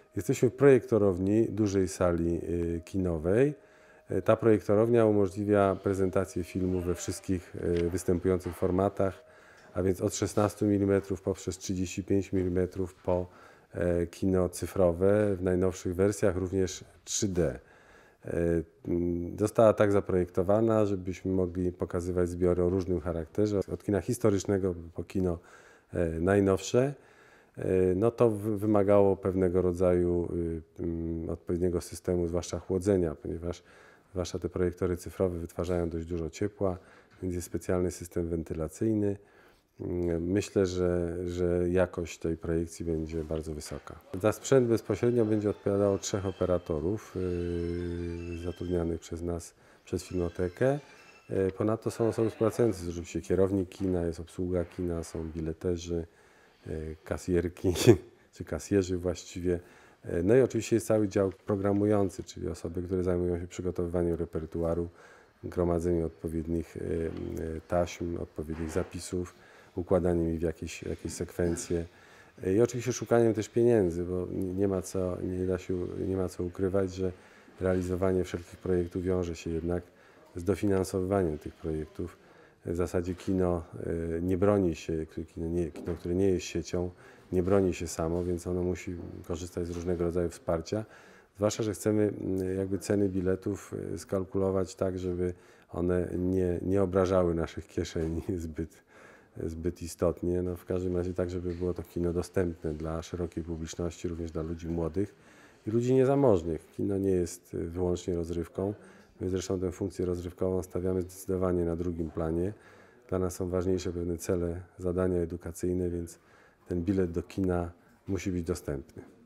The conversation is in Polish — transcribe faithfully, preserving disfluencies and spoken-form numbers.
Jesteśmy w projektorowni dużej sali kinowej. Ta projektorownia umożliwia prezentację filmu we wszystkich występujących formatach, a więc od szesnastu milimetrów poprzez trzydzieści pięć milimetrów po kino cyfrowe w najnowszych wersjach, również trzy D. Została tak zaprojektowana, żebyśmy mogli pokazywać zbiory o różnym charakterze, od kina historycznego po kino najnowsze. No to wymagało pewnego rodzaju odpowiedniego systemu, zwłaszcza chłodzenia, ponieważ zwłaszcza te projektory cyfrowe wytwarzają dość dużo ciepła, więc jest specjalny system wentylacyjny. Myślę, że, że jakość tej projekcji będzie bardzo wysoka. Za sprzęt bezpośrednio będzie odpowiadało trzech operatorów yy, zatrudnianych przez nas, przez Filmotekę. Yy, ponadto są osoby współpracujące, oczywiście kierownik kina, jest obsługa kina, są bileterzy, yy, kasjerki czy kasjerzy właściwie. Yy, no i oczywiście jest cały dział programujący, czyli osoby, które zajmują się przygotowywaniem repertuaru, gromadzeniem odpowiednich yy, taśm, odpowiednich zapisów, układaniem ich w jakieś, jakieś sekwencje i oczywiście szukaniem też pieniędzy, bo nie ma co, nie da się, nie ma co ukrywać, że realizowanie wszelkich projektów wiąże się jednak z dofinansowywaniem tych projektów. W zasadzie kino nie broni się, kino, nie, kino, które nie jest siecią, nie broni się samo, więc ono musi korzystać z różnego rodzaju wsparcia. Zwłaszcza, że chcemy jakby ceny biletów skalkulować tak, żeby one nie, nie obrażały naszych kieszeni zbyt zbyt istotnie. No w każdym razie tak, żeby było to kino dostępne dla szerokiej publiczności, również dla ludzi młodych i ludzi niezamożnych. Kino nie jest wyłącznie rozrywką. My zresztą tę funkcję rozrywkową stawiamy zdecydowanie na drugim planie. Dla nas są ważniejsze pewne cele, zadania edukacyjne, więc ten bilet do kina musi być dostępny.